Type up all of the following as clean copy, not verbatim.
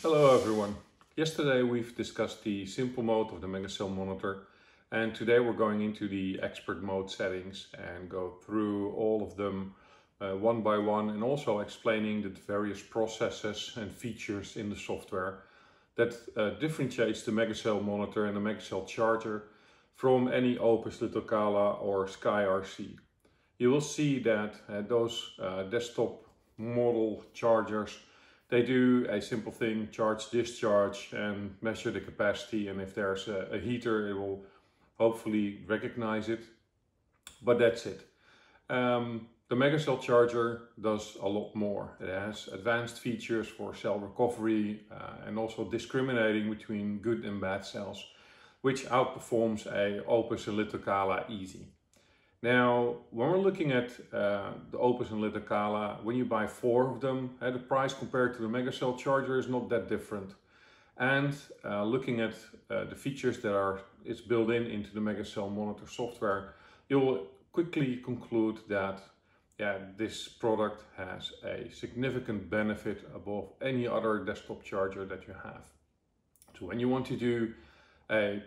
Hello everyone. Yesterday we've discussed the simple mode of the Megacell monitor, and today we're going into the expert mode settings and go through all of them one by one, and also explaining the various processes and features in the software that differentiates the Megacell monitor and the Megacell charger from any Opus Litokala or SkyRC. You will see that those desktop model chargers, they do a simple thing, charge, discharge, and measure the capacity, and if there's a heater it will hopefully recognize it, but that's it. The Megacell charger does a lot more. It has advanced features for cell recovery and also discriminating between good and bad cells, which outperforms a Opus and Litokala easy. Now, when we're looking at the Opus and Litokala, when you buy 4 of them, the price compared to the Megacell charger is not that different. And looking at the features that is built into the Megacell monitor software, you'll quickly conclude that this product has a significant benefit above any other desktop charger that you have. So when you want to do a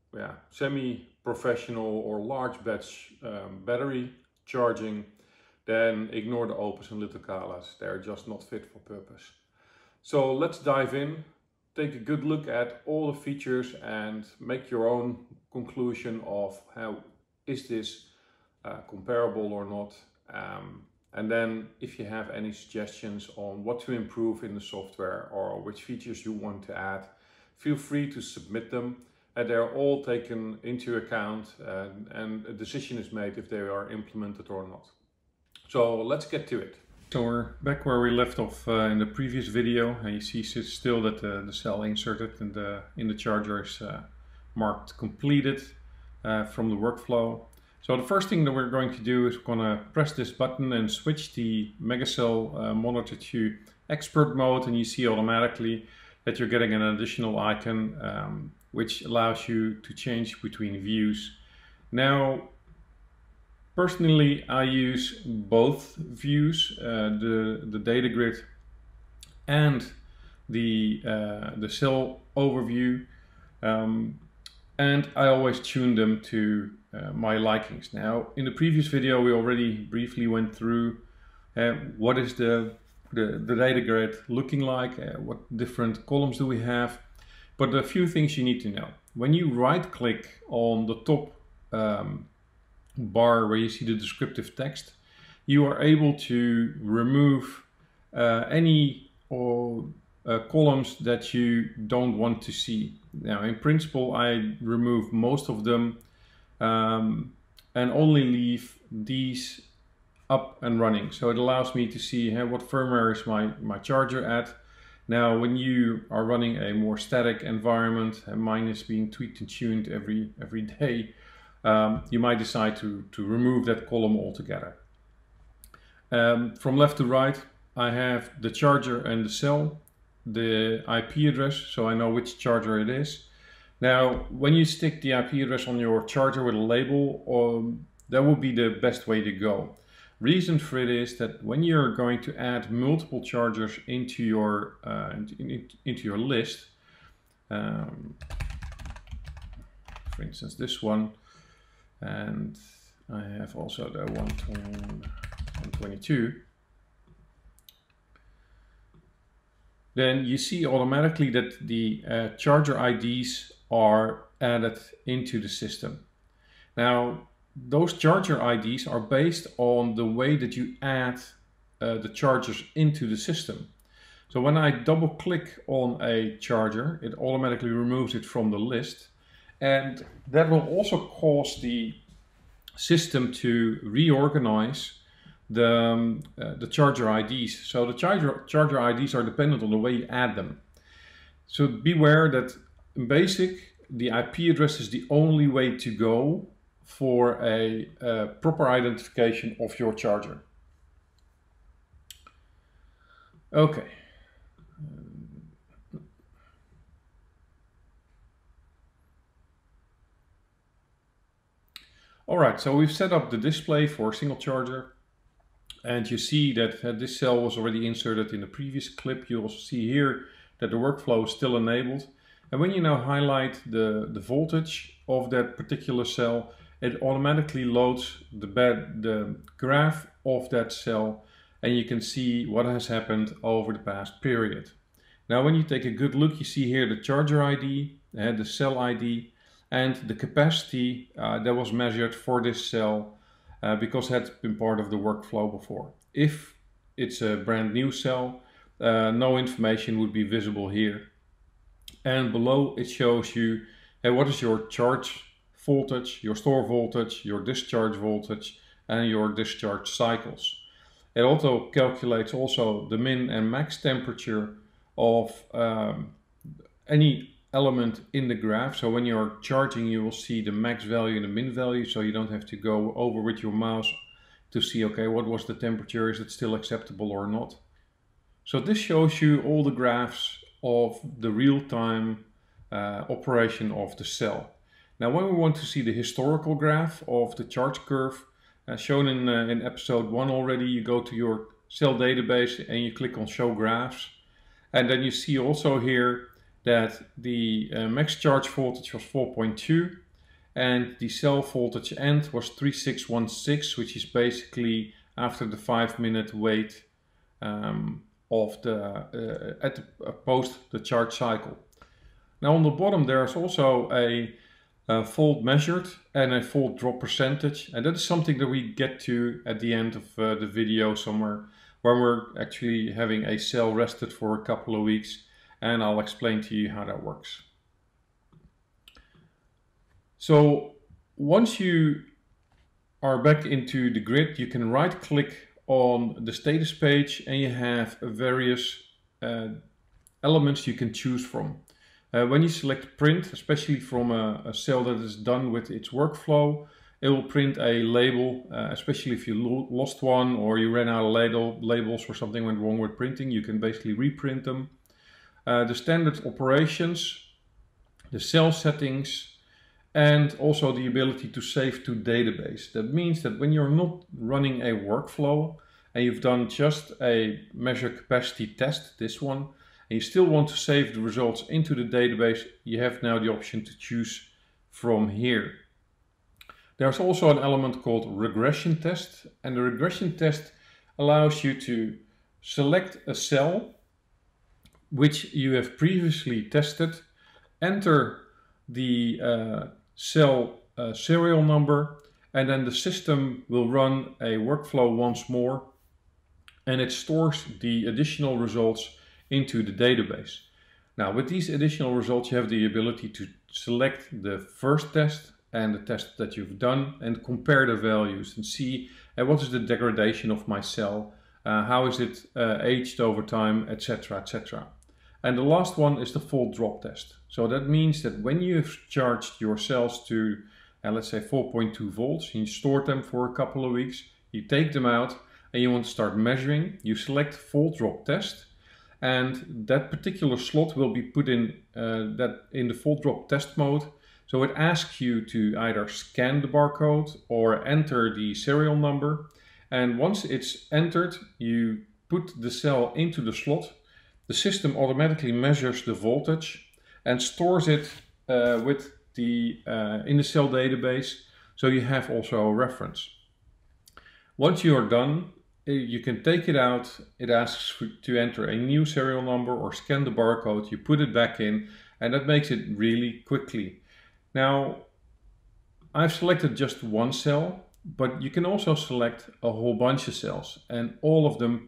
semi-professional or large batch battery charging, then ignore the Opus and Litokalas. They're just not fit for purpose. So let's dive in, take a good look at all the features and make your own conclusion of how is this comparable or not. And then if you have any suggestions on what to improve in the software or which features you want to add, feel free to submit them. They're all taken into account and a decision is made if they are implemented or not. So let's get to it. So we're back where we left off in the previous video. You see still that the cell inserted in the charger is marked completed from the workflow. So the first thing that we're going to do is we're going to press this button and switch the Megacell monitor to expert mode, and you see automatically that you're getting an additional icon which allows you to change between views. Now, personally, I use both views, the data grid and the cell overview, and I always tune them to my likings. Now, in the previous video, we already briefly went through what is the data grid looking like, what different columns do we have. But a few things you need to know. When you right click on the top bar where you see the descriptive text, you are able to remove any columns that you don't want to see. Now, in principle, I remove most of them and only leave these up and running. So it allows me to see what firmware is my charger at. Now, when you are running a more static environment, and mine is being tweaked and tuned every day, you might decide to remove that column altogether. From left to right, I have the charger and the cell, the IP address, so I know which charger it is. Now, when you stick the IP address on your charger with a label, that would be the best way to go. Reason for it is that when you're going to add multiple chargers into your list, for instance this one, and I have also the 122, then you see automatically that the charger IDs are added into the system. Now, those charger IDs are based on the way that you add the chargers into the system. So when I double click on a charger, it automatically removes it from the list, and that will also cause the system to reorganize the charger IDs. So the charger IDs are dependent on the way you add them. So beware that in BASIC, the IP address is the only way to go for a proper identification of your charger. Okay. All right, so we've set up the display for a single charger, and you see that this cell was already inserted in the previous clip. You also see here that the workflow is still enabled. And when you now highlight the voltage of that particular cell, it automatically loads the graph of that cell, and you can see what has happened over the past period. Now when you take a good look, you see here the charger ID, the cell ID, and the capacity that was measured for this cell because it had been part of the workflow before. If it's a brand new cell, no information would be visible here. And below it shows you what is your charge voltage, your store voltage, your discharge voltage, and your discharge cycles. It also calculates also the min and max temperature of any element in the graph. So when you're charging, you will see the max value and the min value, so you don't have to go over with your mouse to see, okay, what was the temperature, is it still acceptable or not. So this shows you all the graphs of the real-time operation of the cell. Now when we want to see the historical graph of the charge curve, shown in episode 1 already, you go to your cell database and you click on show graphs, and then you see also here that the max charge voltage was 4.2 and the cell voltage end was 3616, which is basically after the 5-minute wait of the post the charge cycle. Now on the bottom there's also a volt measured and a volt drop percentage, and that is something that we get to at the end of the video somewhere, when we're actually having a cell rested for a couple of weeks, and I'll explain to you how that works. So once you are back into the grid, you can right click on the status page and you have various elements you can choose from. When you select print, especially from a cell that is done with its workflow, it will print a label, especially if you lost one or you ran out of labels or something went wrong with printing, you can basically reprint them. The standard operations, the cell settings, and also the ability to save to database. That means that when you're not running a workflow and you've done just a measure capacity test, this one, and you still want to save the results into the database, you have now the option to choose from here. There's also an element called regression test, and the regression test allows you to select a cell which you have previously tested, enter the cell serial number, and then the system will run a workflow once more, and it stores the additional results into the database. Now with these additional results you have the ability to select the first test and the test that you've done and compare the values and see what is the degradation of my cell, how is it aged over time, etc, etc. And the last one is the volt drop test. So that means that when you've charged your cells to let's say 4.2 volts, you stored them for a couple of weeks, you take them out and you want to start measuring, you select volt drop test, and that particular slot will be put in the volt drop test mode. So it asks you to either scan the barcode or enter the serial number, and once it's entered you put the cell into the slot. The system automatically measures the voltage and stores it with in the cell database, so you have also a reference. Once you are done, you can take it out. It asks to enter a new serial number or scan the barcode, you put it back in, and that makes it really quickly. Now I've selected just one cell, but you can also select a whole bunch of cells, and all of them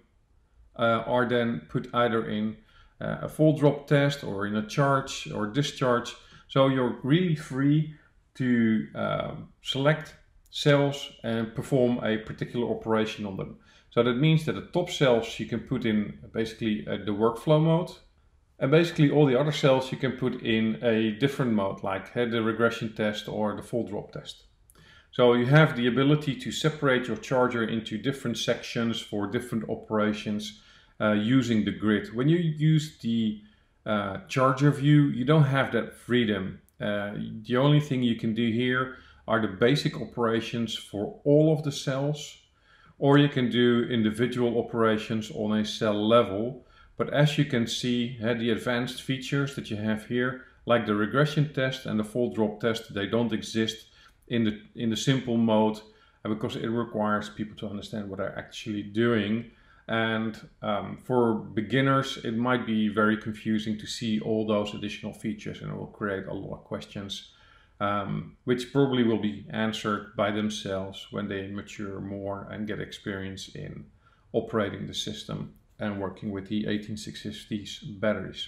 are then put either in a volt drop test or in a charge or discharge. So you're really free to select cells and perform a particular operation on them. So that means that the top cells you can put in basically the workflow mode, and basically all the other cells you can put in a different mode, like the regression test or the volt drop test. So you have the ability to separate your charger into different sections for different operations using the grid. When you use the charger view, you don't have that freedom. The only thing you can do here are the basic operations for all of the cells, or you can do individual operations on a cell level, But as you can see, the advanced features that you have here, like the regression test and the fault drop test, they don't exist in the simple mode because it requires people to understand what they're actually doing. And for beginners, it might be very confusing to see all those additional features, and it will create a lot of questions, which probably will be answered by themselves when they mature more and get experience in operating the system and working with the 18650's batteries.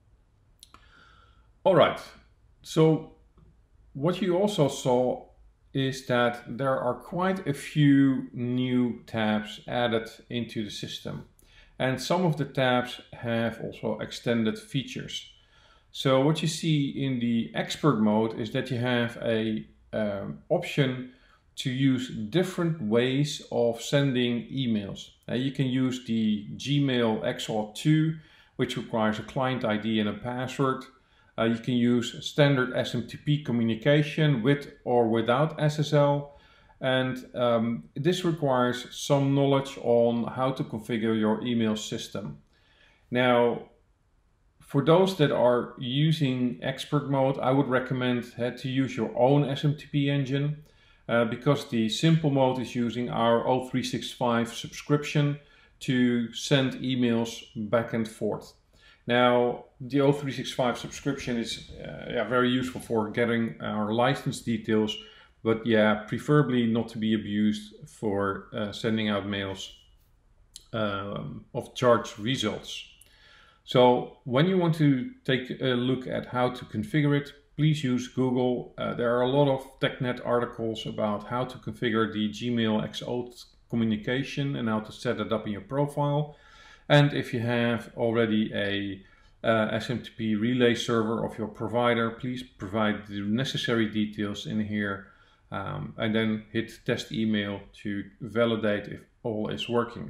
All right, so what you also saw is that there are quite a few new tabs added into the system, and some of the tabs have also extended features. So what you see in the expert mode is that you have a option to use different ways of sending emails. You can use the Gmail XOAuth2, which requires a client ID and a password. You can use standard SMTP communication with or without SSL, and this requires some knowledge on how to configure your email system. Now, for those that are using expert mode, I would recommend to use your own SMTP engine because the simple mode is using our O365 subscription to send emails back and forth. Now, the O365 subscription is very useful for getting our license details, but preferably not to be abused for sending out mails of charged results. So when you want to take a look at how to configure it, please use Google. There are a lot of TechNet articles about how to configure the Gmail XOAuth communication and how to set it up in your profile. And if you have already a SMTP relay server of your provider, please provide the necessary details in here and then hit test email to validate if all is working.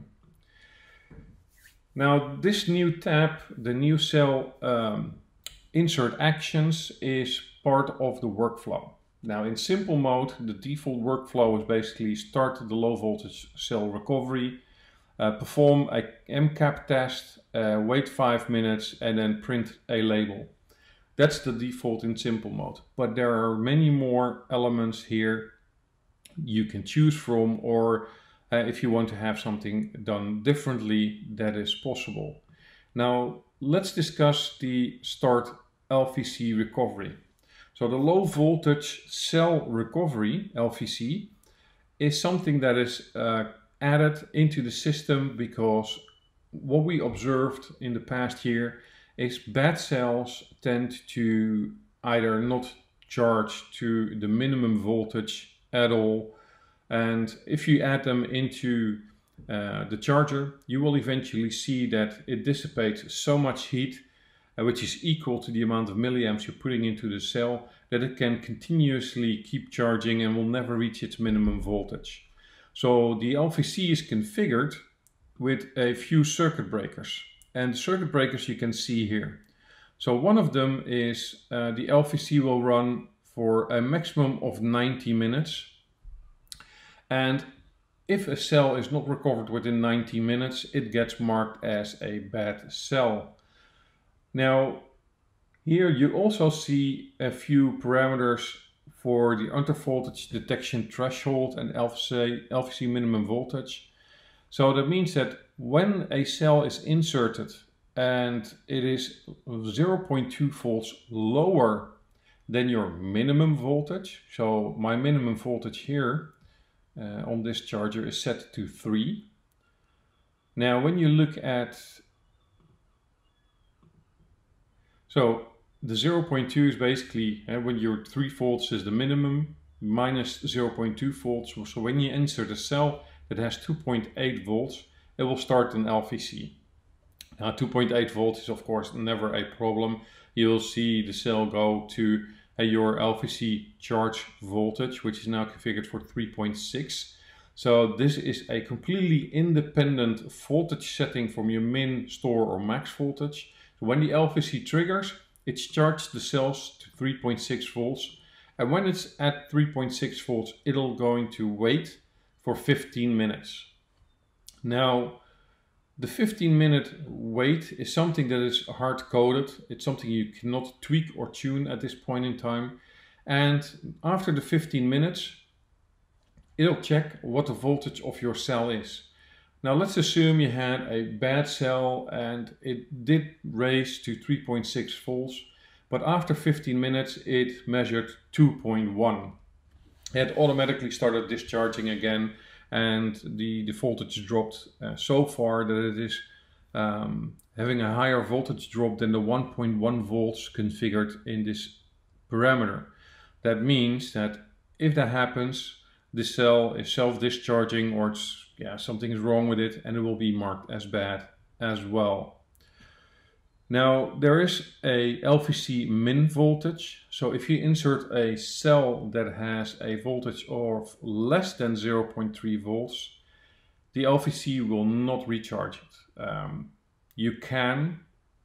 Now, this new tab, the new cell insert actions, is part of the workflow. Now, in simple mode, the default workflow is basically start the low voltage cell recovery, perform a MCAP test, wait 5 minutes, and then print a label. That's the default in simple mode. But there are many more elements here you can choose from, or if you want to have something done differently, that is possible. Now, let's discuss the start LVC recovery. So the low voltage cell recovery, LVC, is something that is added into the system because what we observed in the past year is bad cells tend to either not charge to the minimum voltage at all, and if you add them into the charger, you will eventually see that it dissipates so much heat, which is equal to the amount of milliamps you're putting into the cell, that it can continuously keep charging and will never reach its minimum voltage. So the LVC is configured with a few circuit breakers, and the circuit breakers you can see here. So one of them is the LVC will run for a maximum of 90 minutes. And if a cell is not recovered within 90 minutes, it gets marked as a bad cell. Now, here you also see a few parameters for the undervoltage detection threshold and LVC minimum voltage. So that means that when a cell is inserted and it is 0.2 volts lower than your minimum voltage, so my minimum voltage here on this charger is set to 3. Now when you look at, so the 0.2 is basically when your 3 volts is the minimum minus 0.2 volts. So when you insert a cell that has 2.8 volts, it will start an LVC. Now 2.8 volts is of course never a problem. You'll see the cell go to your LVC charge voltage, which is now configured for 3.6. So this is a completely independent voltage setting from your min, store or max voltage. So when the LVC triggers, it's charged the cells to 3.6 volts. And when it's at 3.6 volts, it'll going to wait for 15 minutes. Now, The 15-minute wait is something that is hard-coded. It's something you cannot tweak or tune at this point in time. And after the 15 minutes, it'll check what the voltage of your cell is. Now let's assume you had a bad cell and it did raise to 3.6 volts, but after 15 minutes it measured 2.1. It automatically started discharging again, and the voltage dropped so far that it is having a higher voltage drop than the 1.1 volts configured in this parameter. That means that if that happens, the cell is self-discharging, or something is wrong with it, and it will be marked as bad as well. Now there is a LVC min voltage, so if you insert a cell that has a voltage of less than 0.3 volts, the LVC will not recharge it. You can,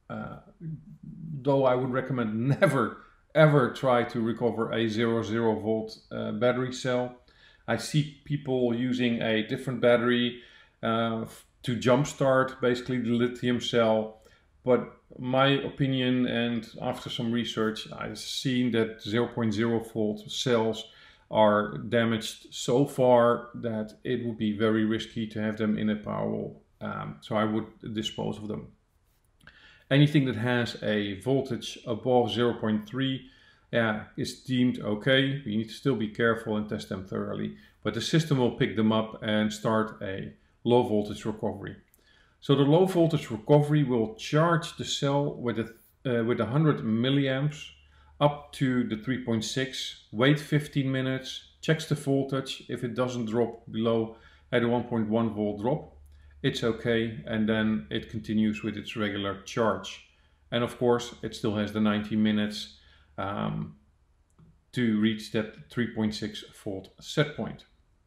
though I would recommend never ever try to recover a 0 volt battery cell. I see people using a different battery to jumpstart basically the lithium cell, but my opinion, and after some research, I've seen that 0.0 volt cells are damaged so far that it would be very risky to have them in a Powerwall. So I would dispose of them. Anything that has a voltage above 0.3 is deemed okay. We need to still be careful and test them thoroughly, but the system will pick them up and start a low voltage recovery. So the low voltage recovery will charge the cell with 100 milliamps up to the 3.6, wait 15 minutes, checks the voltage. If it doesn't drop below at a 1.1 volt drop, it's okay, and then it continues with its regular charge. And of course it still has the 90 minutes to reach that 3.6 volt set point.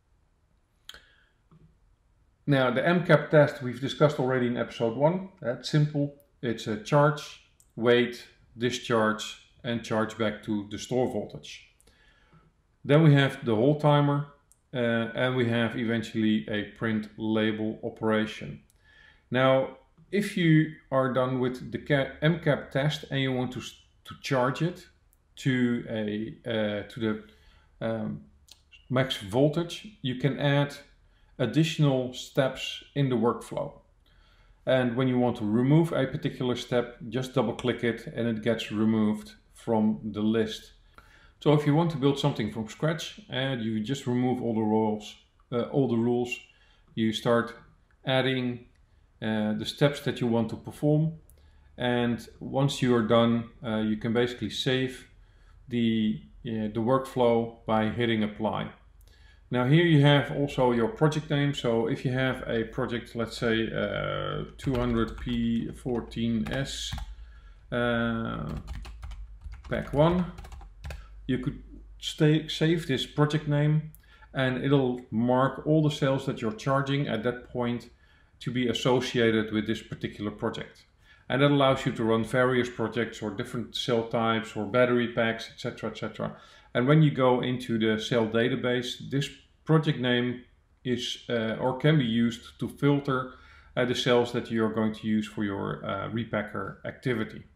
Now the MCAP test we've discussed already in episode 1. That's simple. It's a charge, wait, discharge, and charge back to the store voltage. Then we have the hold timer, and we have eventually a print label operation. Now if you are done with the MCAP test and you want to charge it to the max voltage, you can add additional steps in the workflow. And when you want to remove a particular step, just double click it and it gets removed from the list. So if you want to build something from scratch and you just remove all the rules, you start adding the steps that you want to perform, and once you are done, you can basically save the workflow by hitting apply. Now here you have also your project name. So if you have a project, let's say 200P14S pack 1, you could save this project name, and it'll mark all the cells that you're charging at that point to be associated with this particular project. And that allows you to run various projects or different cell types or battery packs, etc., etc. And when you go into the cell database, this project name is or can be used to filter the cells that you're going to use for your repacker activity.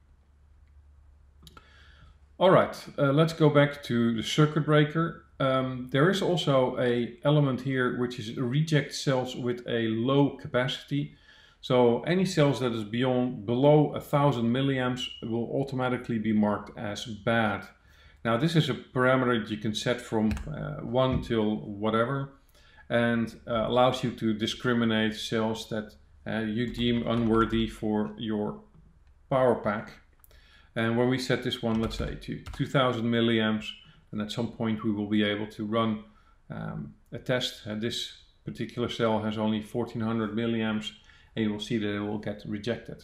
All right, let's go back to the circuit breaker. There is also an element here which is reject cells with a low capacity. So any cells that is below 1000 milliamps will automatically be marked as bad. Now this is a parameter that you can set from 1 till whatever, and allows you to discriminate cells that you deem unworthy for your power pack. And when we set this one, let's say to 2000 milliamps, and at some point we will be able to run a test. This particular cell has only 1400 milliamps, and you will see that it will get rejected.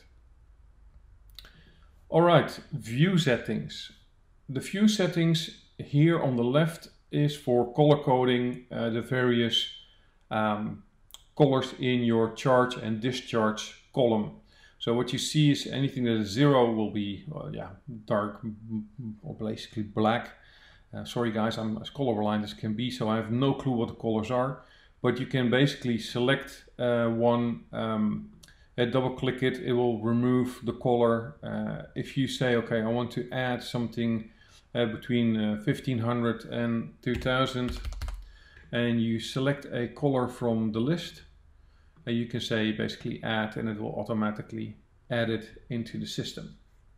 All right, view settings. The view settings here on the left is for color coding the various colors in your charge and discharge column. So what you see is anything that is 0 will be dark or basically black. Sorry guys, I'm as colorblind as can be, so I have no clue what the colors are. But you can basically select one double click it, it will remove the color. If you say, okay, I want to add something between 1500 and 2000, and you select a color from the list, and you can say basically add, and it will automatically add it into the system.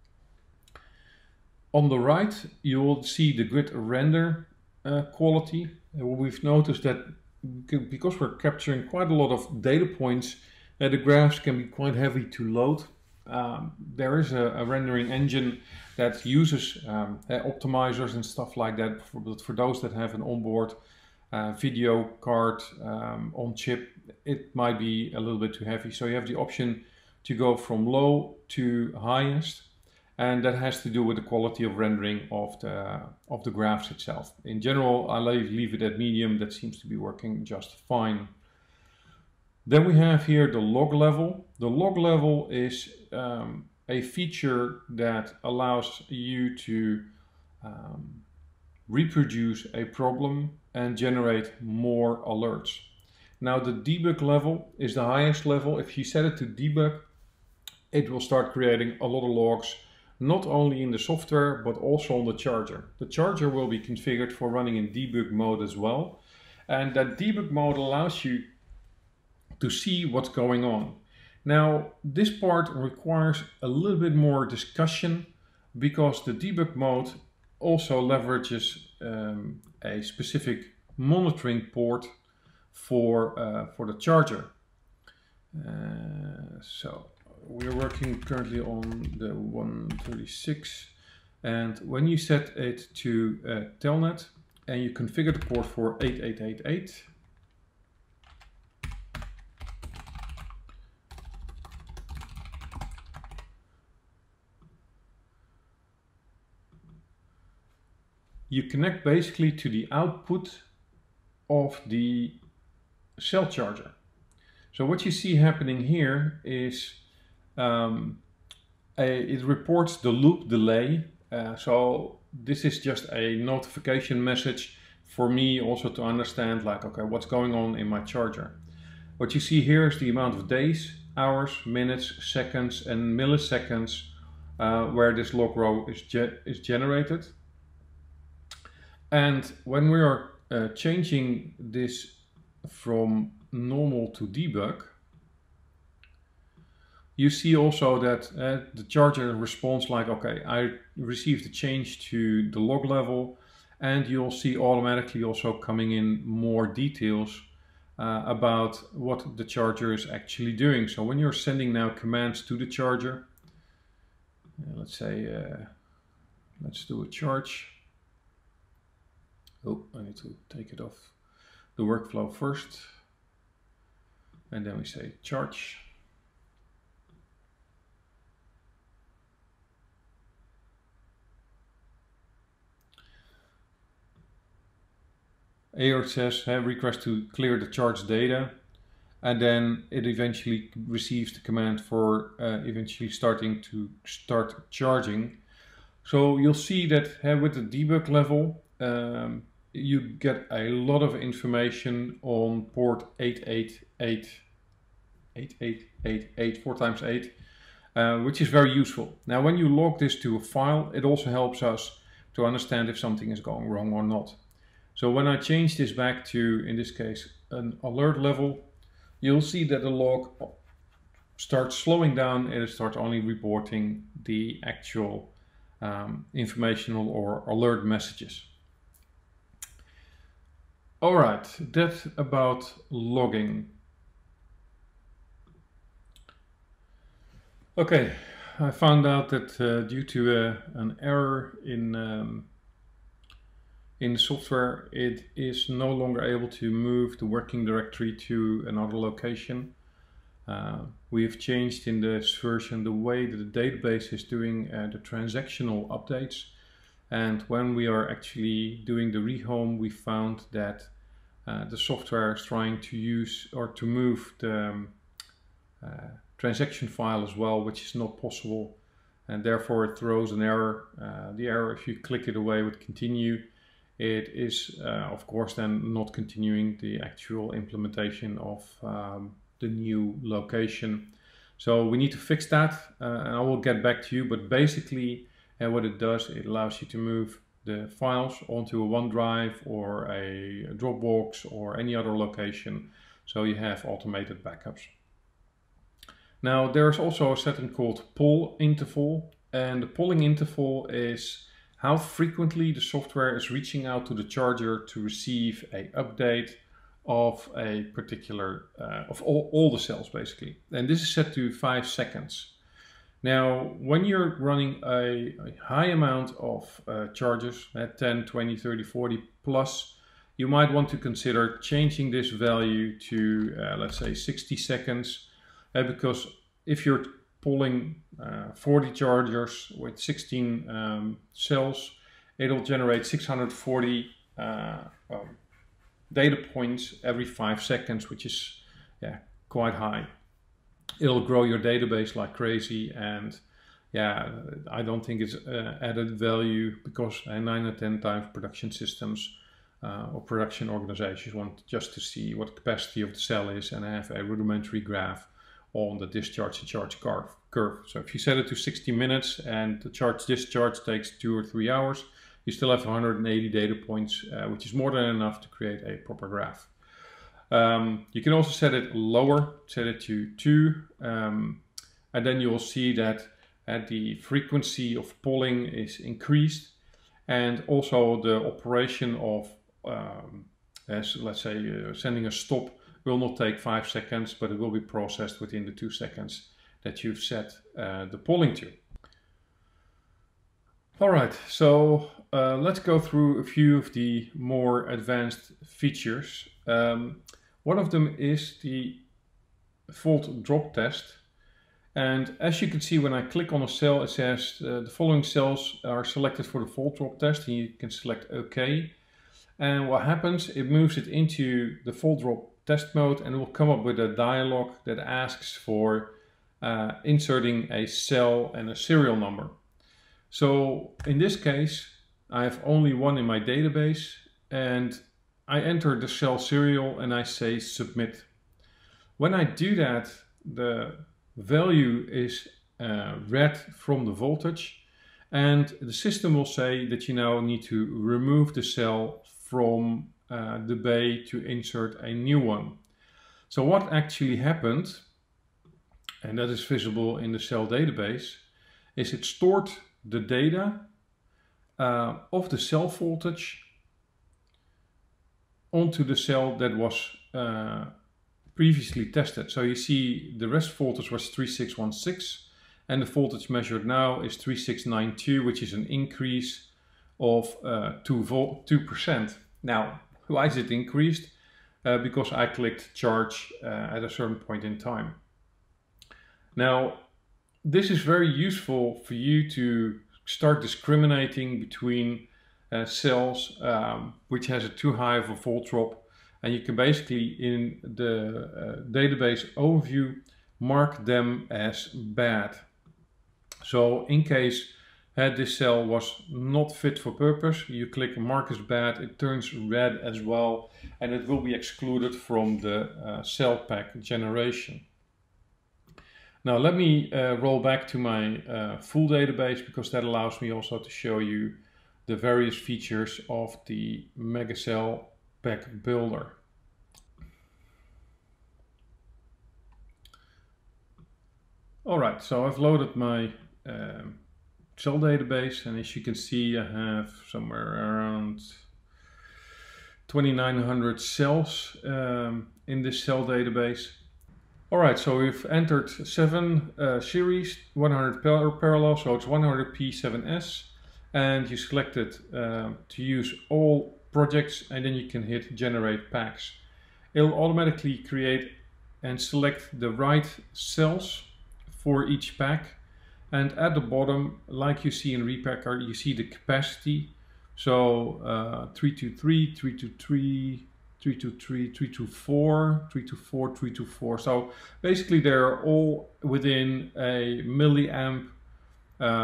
On the right, you will see the grid render quality. We've noticed that because we're capturing quite a lot of data points, the graphs can be quite heavy to load. There is a rendering engine that uses optimizers and stuff like that, but for those that have an onboard video card on chip, it might be a little bit too heavy. So you have the option to go from low to highest, and that has to do with the quality of rendering of the graphs itself. In general, I leave it at medium. That seems to be working just fine. Then we have here the log level. The log level is a feature that allows you to reproduce a problem and generate more alerts. Now the debug level is the highest level. If you set it to debug, it will start creating a lot of logs, not only in the software, but also on the charger. The charger will be configured for running in debug mode as well. And that debug mode allows you to see what's going on. Now, this part requires a little bit more discussion because the debug mode also leverages a specific monitoring port for the charger. So we're working currently on the 136, and when you set it to Telnet and you configure the port for 8888, you connect basically to the output of the cell charger. So what you see happening here is it reports the loop delay. So this is just a notification message for me also to understand, like, okay, what's going on in my charger. What you see here is the amount of days, hours, minutes, seconds and milliseconds where this log row is generated. And when we are changing this from normal to debug, you see also that the charger responds like, okay, I received a change to the log level, and you'll see automatically also coming in more details about what the charger is actually doing. So when you're sending now commands to the charger, let's say, let's do a charge. Oh, I need to take it off the workflow first. And then we say charge. AOR says request to clear the charge data, and then it eventually receives the command for eventually start charging. So you'll see that with the debug level, you get a lot of information on port 8888, 4 times 8, which is very useful. Now, when you log this to a file, it also helps us to understand if something is going wrong or not. So when I change this back to, in this case, an alert level, you'll see that the log starts slowing down and it starts only reporting the actual informational or alert messages. All right, that's about logging. Okay, I found out that due to an error in the software, it is no longer able to move the working directory to another location. We've changed in this version the way that the database is doing the transactional updates. And when we are actually doing the rehome, we found that the software is trying to use or to move the transaction file as well, which is not possible. And therefore it throws an error. The error, if you click it away with continue, it is of course then not continuing the actual implementation of the new location. So we need to fix that, and I will get back to you. But basically, what it does, it allows you to move the files onto a OneDrive or a Dropbox or any other location, so you have automated backups. Now there's also a setting called poll interval, and the polling interval is how frequently the software is reaching out to the charger to receive an update of a particular, of all the cells basically. And this is set to 5 seconds. Now, when you're running a high amount of charges, at 10, 20, 30, 40 plus, you might want to consider changing this value to, let's say, 60 seconds, because if you're pulling 40 chargers with 16 cells, it'll generate 640 data points every 5 seconds, which is quite high. It'll grow your database like crazy, and I don't think it's added value, because 9 or 10 times production systems or production organizations want just to see what the capacity of the cell is and have a rudimentary graph on the discharge to charge curve. So if you set it to 60 minutes and the charge discharge takes 2 or 3 hours, you still have 180 data points, which is more than enough to create a proper graph. You can also set it lower, set it to 2, and then you will see that the frequency of polling is increased, and also the operation of, as let's say, sending a stop will not take 5 seconds, but it will be processed within the 2 seconds that you've set the polling to. All right, so let's go through a few of the more advanced features. One of them is the volt drop test. And as you can see, when I click on a cell, it says the following cells are selected for the volt drop test, and you can select OK. And what happens, it moves it into the volt drop test mode, and it will come up with a dialog that asks for inserting a cell and a serial number. So in this case, I have only one in my database, and I enter the cell serial and I say submit. When I do that, the value is read from the voltage, and the system will say that you now need to remove the cell from the bay to insert a new one. So what actually happened, and that is visible in the cell database, is it stored the data of the cell voltage onto the cell that was previously tested. So you see the rest voltage was 3616, and the voltage measured now is 3692, which is an increase of 2%. Now, why is it increased? Because I clicked charge at a certain point in time. Now, this is very useful for you to start discriminating between cells which has a too high of a volt drop, and you can basically in the database overview mark them as bad. So in case this cell was not fit for purpose, you click mark as bad, it turns red as well, and it will be excluded from the cell pack generation. Now let me roll back to my full database, because that allows me also to show you the various features of the MegaCell Pack Builder. Alright, so I've loaded my cell database, and as you can see, I have somewhere around 2900 cells in this cell database. Alright, so we've entered 7 series, 100 parallel, so it's 100P7S, and you selected to use all projects, and then you can hit generate packs. It'll automatically create and select the right cells for each pack, and at the bottom, like you see in Repacker, you see the capacity. So 323, 323, 323, 324, 324, 324. So basically they're all within a milliamp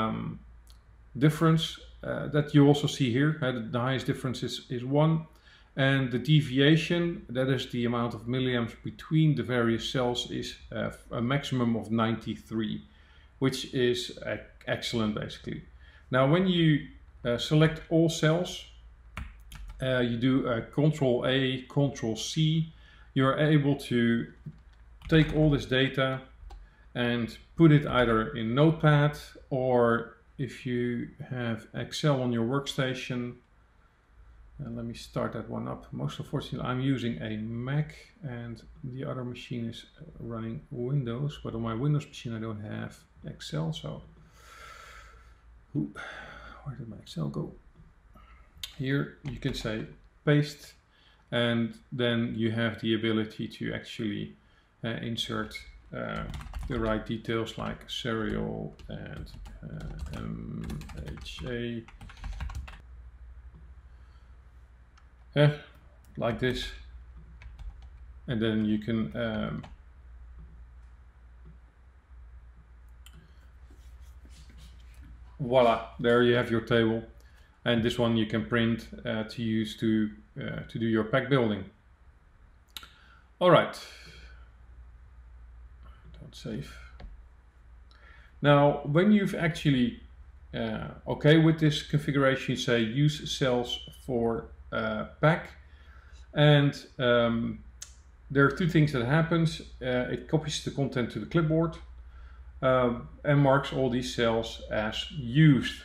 difference that you also see here. The highest difference is 1. And the deviation, that is the amount of milliamps between the various cells, is a maximum of 93, which is excellent basically. Now when you select all cells, you do Control A, Control C, you're able to take all this data and put it either in Notepad, or if you have Excel on your workstation. Let me start that one up. Most unfortunately, I'm using a Mac and the other machine is running Windows, but on my Windows machine I don't have Excel, so where did my Excel go? Here you can say paste, and then you have the ability to actually insert the right details like serial and MHA, like this, and then you can voila, there you have your table, and this one you can print to use to do your pack building. All right, don't save. Now when you've actually okay with this configuration, you say use cells for pack, and there are two things that happens. It copies the content to the clipboard and marks all these cells as used.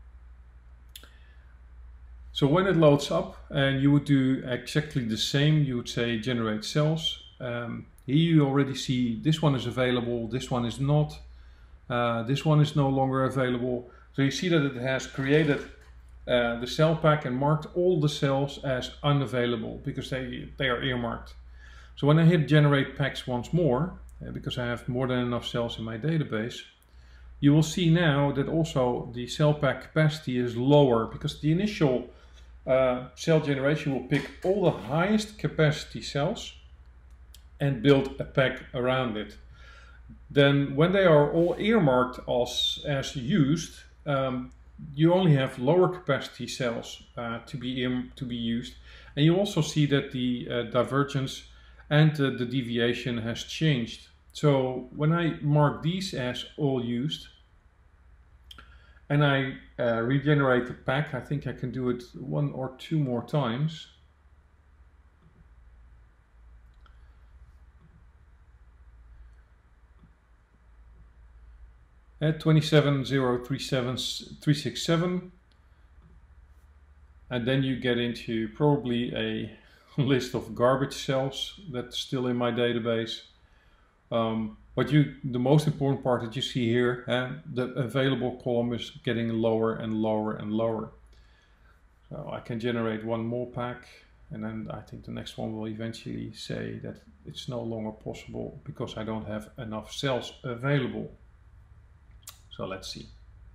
So when it loads up, and you would do exactly the same, you would say generate cells. Here you already see this one is available, this one is not, this one is no longer available. So you see that it has created the cell pack and marked all the cells as unavailable because they are earmarked. So when I hit generate packs once more, because I have more than enough cells in my database, you will see now that also the cell pack capacity is lower, because the initial cell generation will pick all the highest capacity cells and build a pack around it. Then when they are all earmarked as used, you only have lower capacity cells to be used, and you also see that the divergence and the deviation has changed. So when I mark these as all used and I regenerate the pack, I think I can do it 1 or 2 more times. At 27,037,367, and then you get into probably a list of garbage cells that's still in my database. But the most important part that you see here, the available column is getting lower and lower and lower. So I can generate 1 more pack, and then I think the next one will eventually say that it's no longer possible because I don't have enough cells available. So let's see.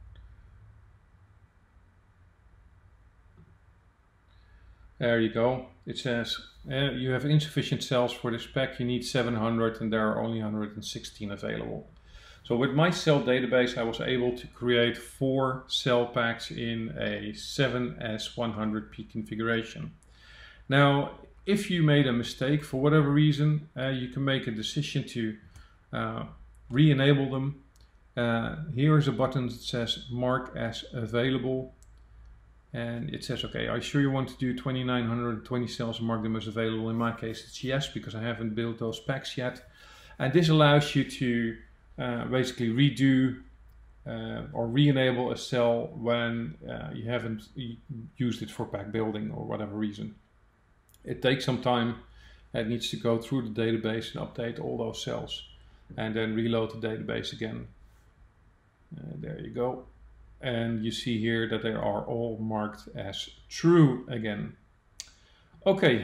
There you go. It says you have insufficient cells for this pack. You need 700 and there are only 116 available. So with my cell database, I was able to create 4 cell packs in a 7S100P configuration. Now, if you made a mistake for whatever reason, you can make a decision to re-enable them. Here is a button that says mark as available, and it says, okay, are you sure you want to do 2920 cells and mark them as available? In my case it's yes, because I haven't built those packs yet. And this allows you to basically redo or re-enable a cell when you haven't used it for pack building or whatever reason. It takes some time. It needs to go through the database and update all those cells and then reload the database again. There you go. And you see here that they are all marked as true again. Okay,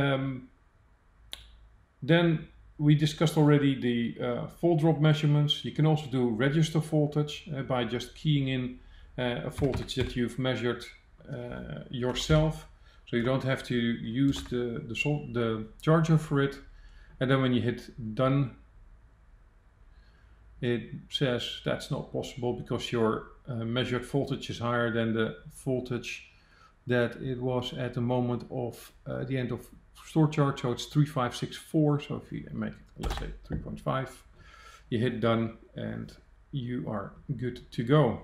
then we discussed already the fault drop measurements. You can also do register voltage by just keying in a voltage that you've measured yourself. So you don't have to use the charger for it. And then when you hit done, it says that's not possible because your measured voltage is higher than the voltage that it was at the moment of the end of store charge, so it's 3564. So if you make it, let's say 3.5, you hit done and you are good to go.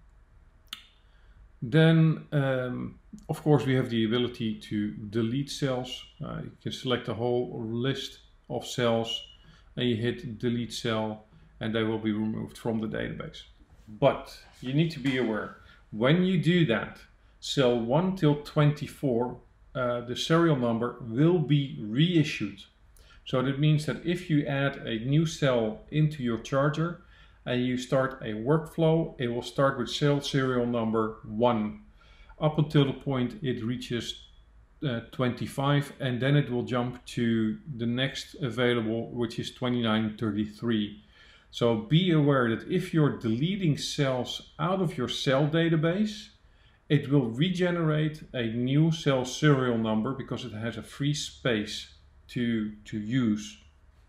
Then, of course, we have the ability to delete cells. You can select a whole list of cells and you hit delete cell and they will be removed from the database. But you need to be aware, when you do that, cell 1 till 24, the serial number will be reissued. So that means that if you add a new cell into your charger and you start a workflow, it will start with cell serial number 1 up until the point it reaches 25, and then it will jump to the next available, which is 2933. So be aware that if you're deleting cells out of your cell database, it will regenerate a new cell serial number because it has a free space to use.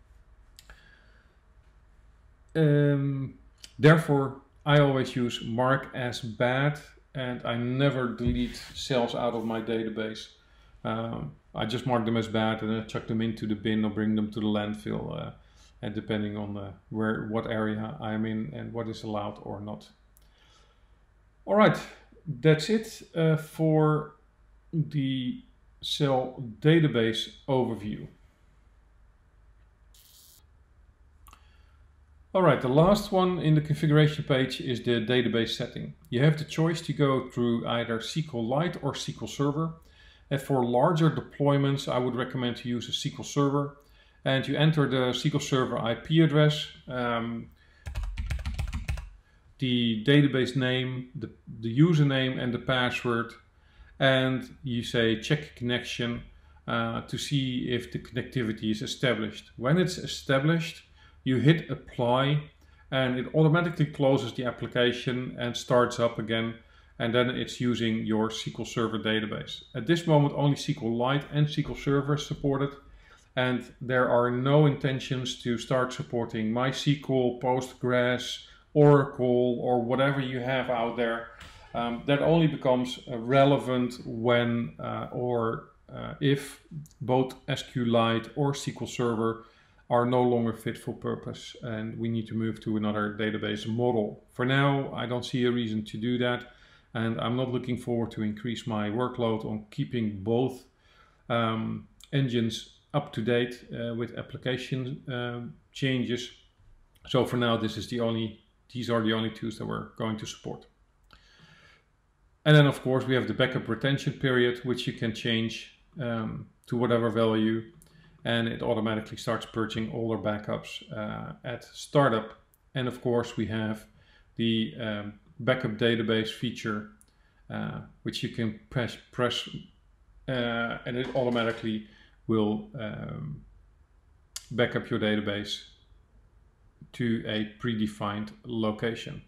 Therefore, I always use mark as bad, and I never delete cells out of my database. I just mark them as bad and I chuck them into the bin or bring them to the landfill, and depending on what area I'm in and what is allowed or not. All right, that's it for the cell database overview. All right, the last one in the configuration page is the database setting. You have the choice to go through either SQLite or SQL Server. And for larger deployments, I would recommend to use a SQL Server. And you enter the SQL Server IP address, the database name, the username and the password, and you say check connection to see if the connectivity is established. When it's established, you hit apply and it automatically closes the application and starts up again, and then it's using your SQL Server database. At this moment, only SQLite and SQL Server is supported, and there are no intentions to start supporting MySQL, Postgres, Oracle, or whatever you have out there. That only becomes relevant when if both SQLite or SQL Server are no longer fit for purpose and we need to move to another database model. For now, I don't see a reason to do that, and I'm not looking forward to increase my workload on keeping both engines up to date with application changes. So for now, these are the only tools that we're going to support. And then of course we have the backup retention period, which you can change to whatever value, and it automatically starts purging all our backups at startup. And of course we have the backup database feature, which you can press and it automatically will back up your database to a predefined location.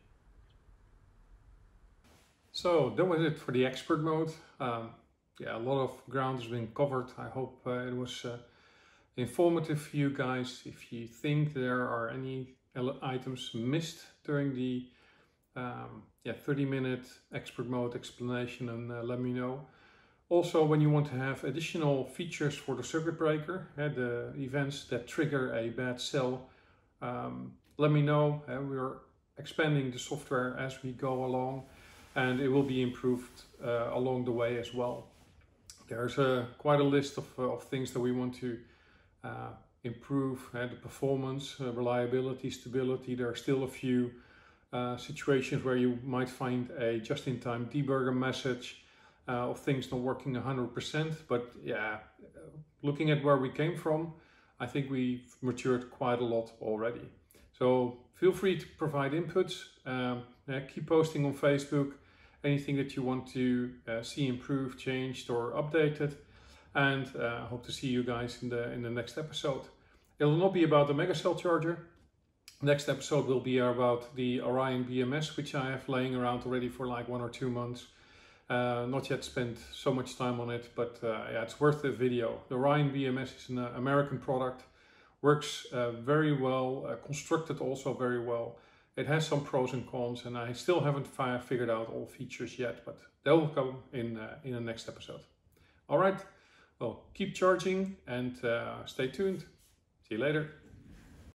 So that was it for the expert mode. Yeah, a lot of ground has been covered. I hope it was informative for you guys. If you think there are any items missed during the 30-minute expert mode explanation, and let me know. Also, when you want to have additional features for the circuit breaker, the events that trigger a bad cell, let me know. We're expanding the software as we go along, and it will be improved along the way as well. There's quite a list of things that we want to improve, the performance, reliability, stability. There are still a few situations where you might find a just-in-time debugger message of things not working 100%, but yeah, looking at where we came from, I think we've matured quite a lot already. So feel free to provide inputs, keep posting on Facebook, anything that you want to see improved, changed or updated, and hope to see you guys in the next episode. It will not be about the Megacell charger. Next episode will be about the Orion BMS, which I have laying around already for like 1 or 2 months. Not yet spent so much time on it, but yeah, it's worth the video. The Orion BMS is an American product, works very well, constructed also very well, It has some pros and cons, and I still haven't figured out all features yet, but that will come in the next episode. All right, well, keep charging and stay tuned. See you later.